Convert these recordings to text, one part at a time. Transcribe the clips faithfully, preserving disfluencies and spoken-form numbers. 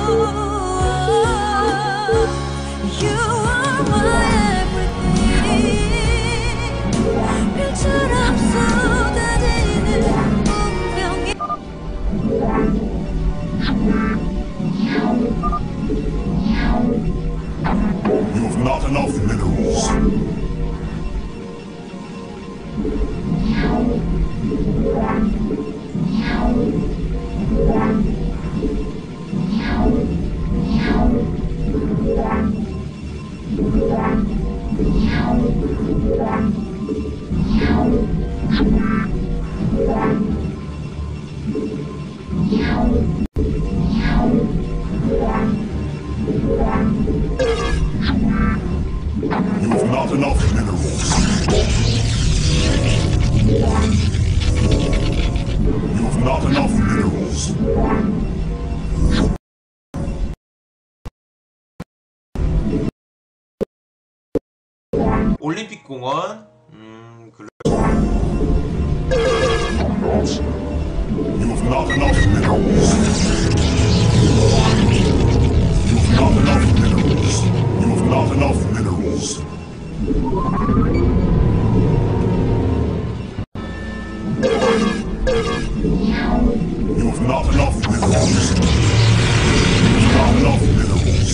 You are my everything. 별처럼 쏟아지는 운명이. You have not enough minerals. You have not enough minerals. You have not enough minerals. 올림픽 공원. 음, 그 You have not enough minerals. You have not enough minerals. You have not enough minerals. You have not enough minerals. You have not enough minerals.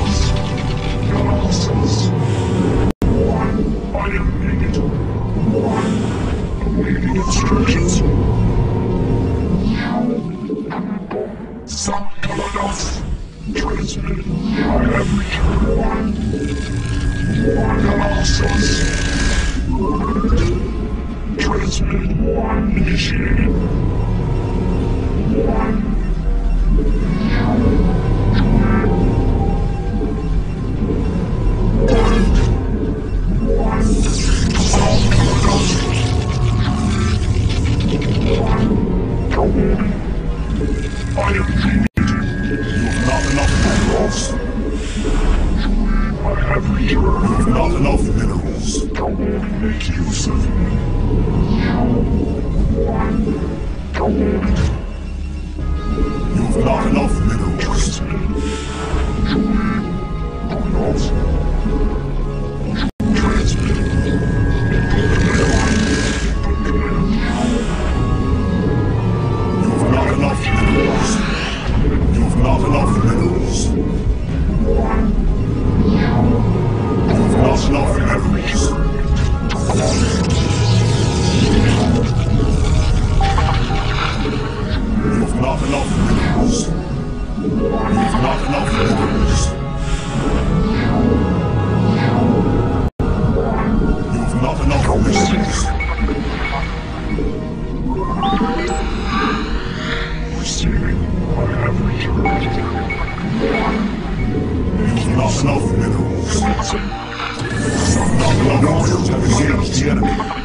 I am needed. Transmit. I have returned. Colossus. Transmit. Initiated. I am dreaming. You have not enough minerals. I have returned. You have not enough minerals. Make use of me. You have not enough minerals. Not enough minerals. You've not enough minerals. You've not enough minerals. You've not enough minerals. You've not enough minerals. Receiving. I have returned. You've not enough minerals. Not enough warriors have engaged the enemy.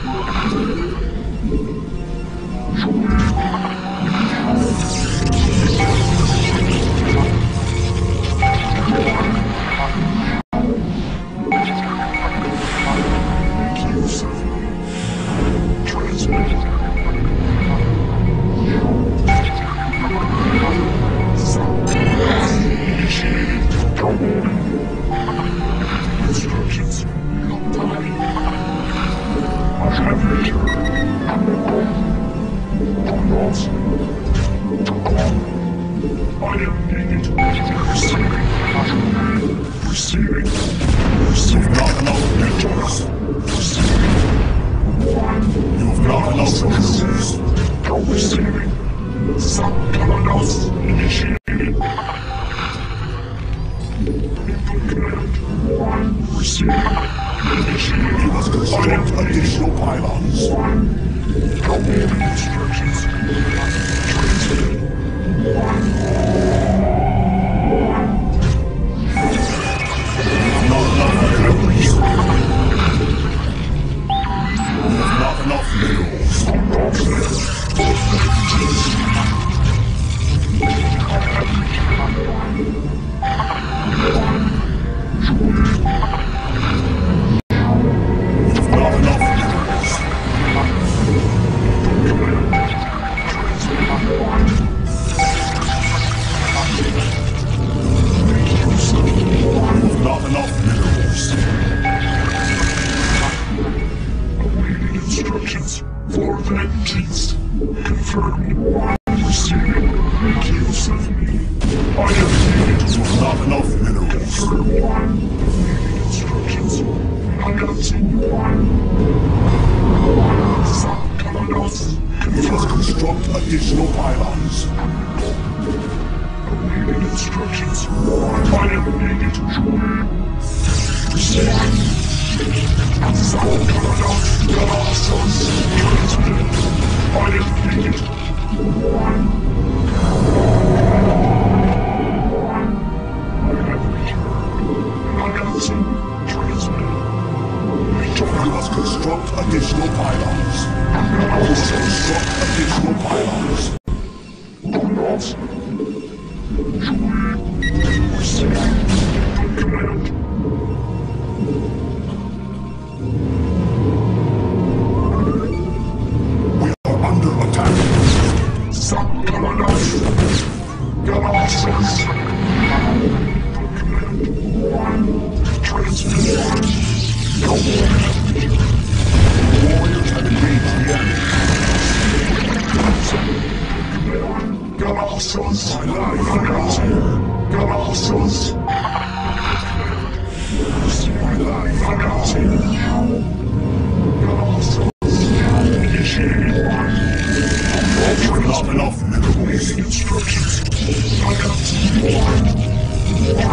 Not enough minerals. Instructions. I got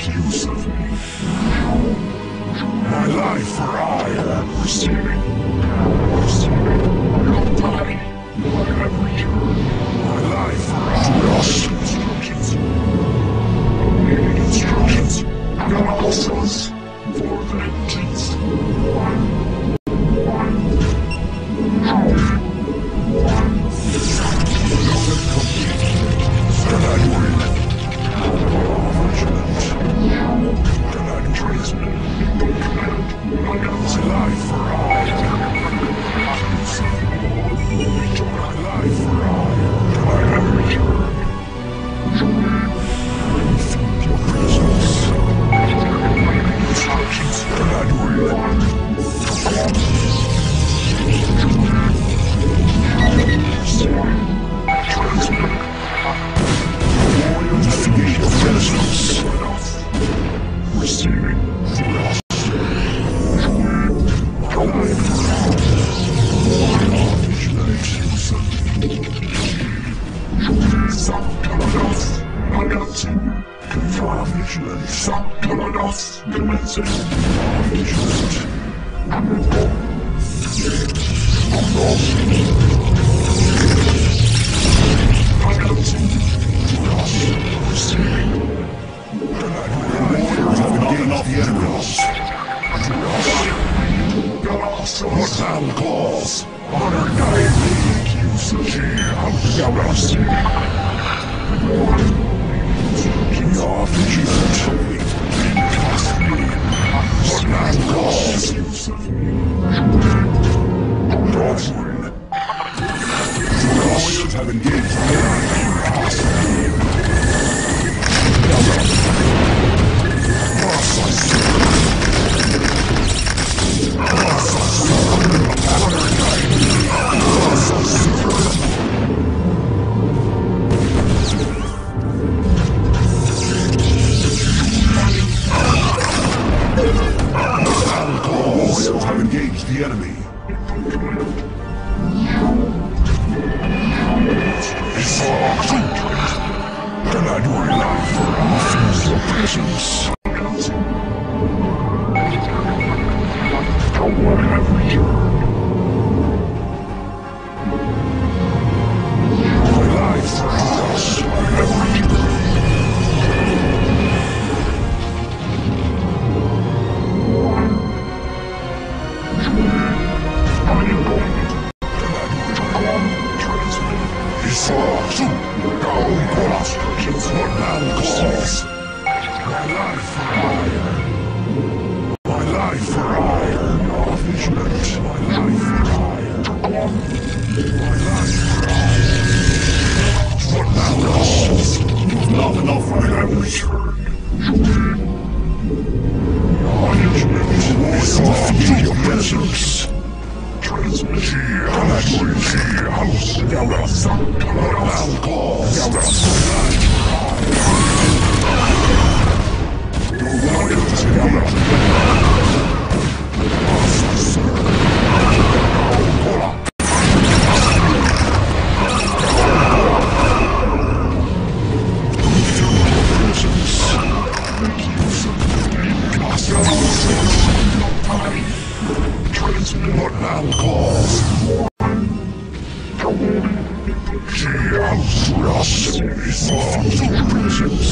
Make use of me. My life for hire. Receiving. Receiving. Your body. I have returned. My life for hire. Instructions. Awaiting instructions. Analysis. For vengeance. One. One. One. Then I win. Vigilant. Then I transmit. My life for hire. My life for hire. Then I have returned. Your presence. Instructions. Then I win. Transmit. Warriors have engaged the presence. Receiving. My life for hire. Vigilant. Sanctalados. Agati. Confirm vigilant. Sanctalados. Commencing. Vigilant. Agati. Receiving. Warriors have engaged the enemies. What thou calls? Honor guide me. Use the key of Yaras. Your vigilant. Trust me. What thou calls? Use of me. Godwin. Warriors have engaged the enemy. Trust me. Warriors have engaged the enemy. It's all Can I do a life for your presence? I have returned. My life for us. I have returned. I am going. Can I do it? Transmit. It's all true. Down cross. It's what now calls. My life for hire. My life for hire. Your vigilant. My life for hire. My life for hire. What now calls? You've not enough for I have returned. Your vigilant. It's all your presence. Transmit. Connecting. House. Yaras. What now calls? Yaras. Your warriors together. Transmit what now calls. She house to us is all to presence.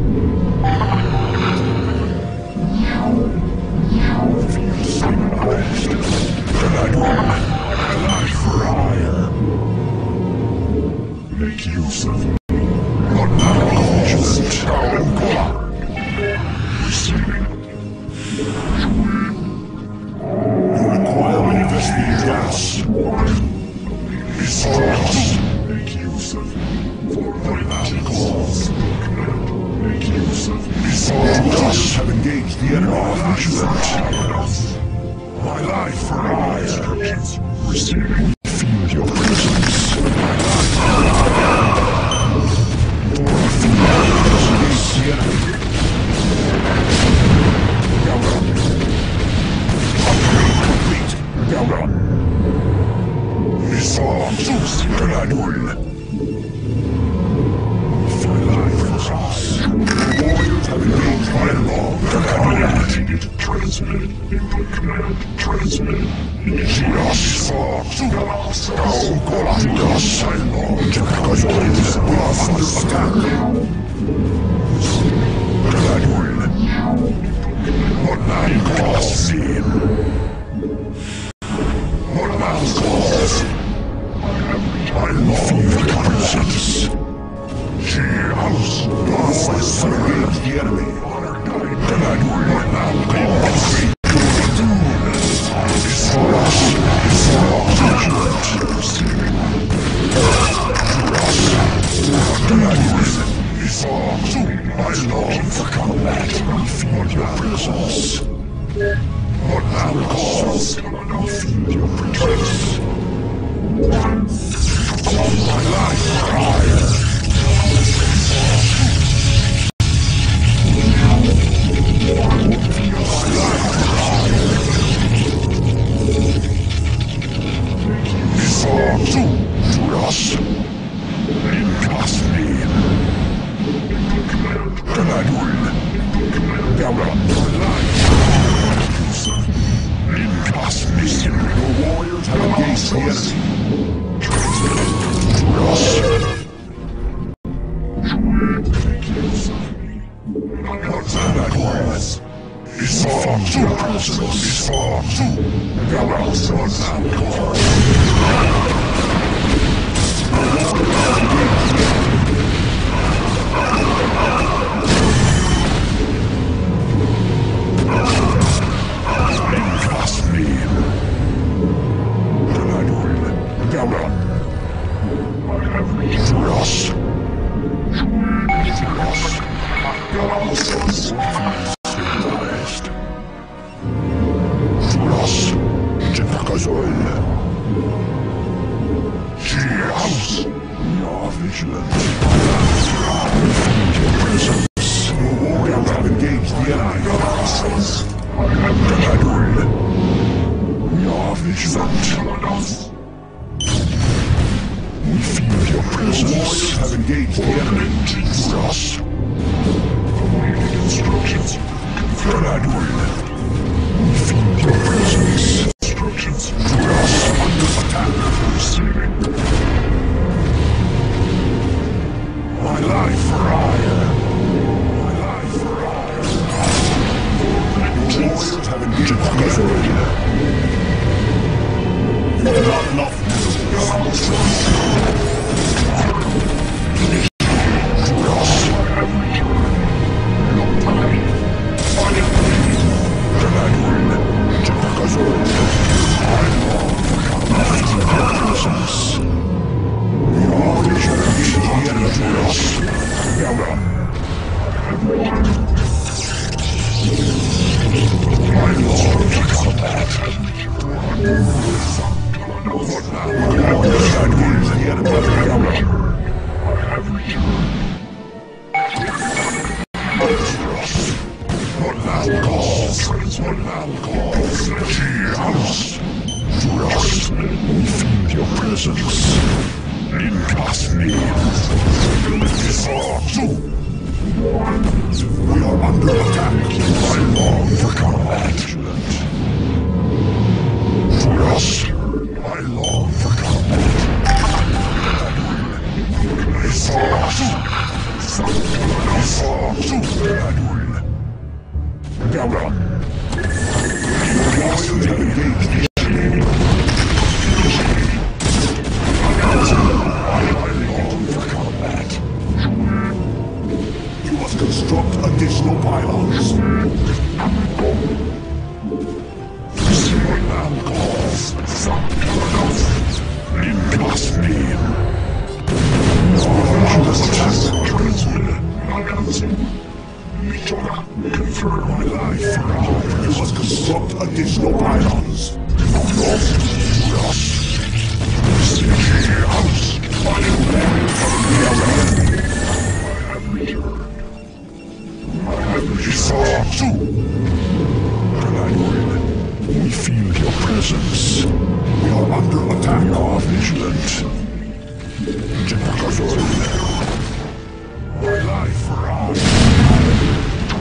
Feel synchronized. Can I do my life for hire? Make use of me. What now calls? Down guard. Receiving. You require manifesting gas. It's all make use of me. For what now calls. Make use of me. It's all us have engaged the enemy. Vigilant. My life for hire. Receiving. Feel your presence. My life for hire. Your engaged the enemy. Yaran. Upgrade complete. Yaran. It's all Zeus. Can I do it? My life for hire. Warriors have engaged the enemy. Transmit. Input command. Transmit. Initia시. 다음 꼬라지가 살로. 적가조이드. We are under attack. 그라둘. 못난 것임. 못난 것. I love the presence. She house. I surrender the enemy. Granule. 못난 것. It's for us. It's for our judgment. Granule. It's for I long for combat. Feel your presence. What now calls? Feel your presence. My life cry. It's all to to us. In custody. Granule. Down in cosmic. The warriors have engaged the enemy. What's that was? It's far too personal. It's far too. Gallows on that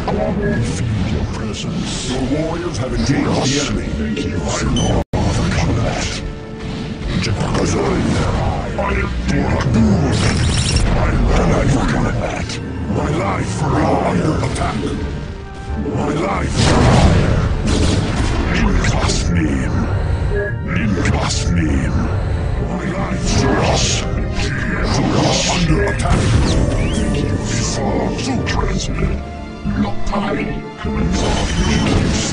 Feel your presence. Your warriors have engaged the enemy. I long for combat. I adore I long for combat. My life are under attack. My life Impasnim. Impasnim. My life Zuras. Zuras under attack. Before to transmit. Lotai. Vigilance.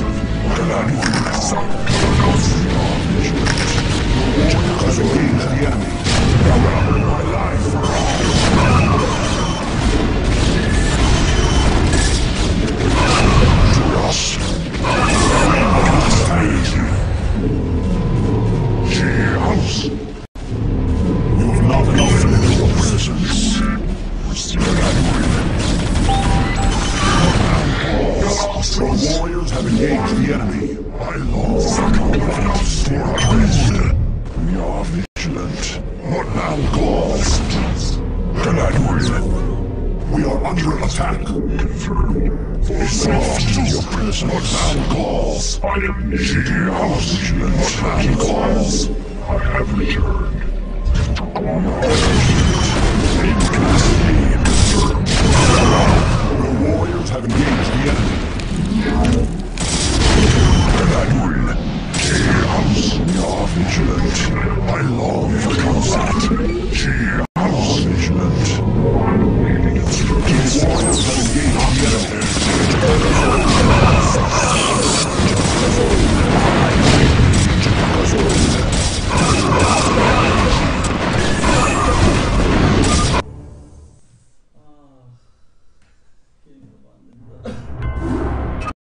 Because engage the enemy. My life Zuras. House. You have not enough in your presence. The warriors have engaged the enemy. I long for combat. We are vigilant. What now calls? Galadwin. We are under attack. Confirmed. For soft your presence. What now calls? I am near house vigilant. What now calls? I have returned. The warriors have engaged the enemy. Galadwin, Chaos, we are vigilant. I long for combat.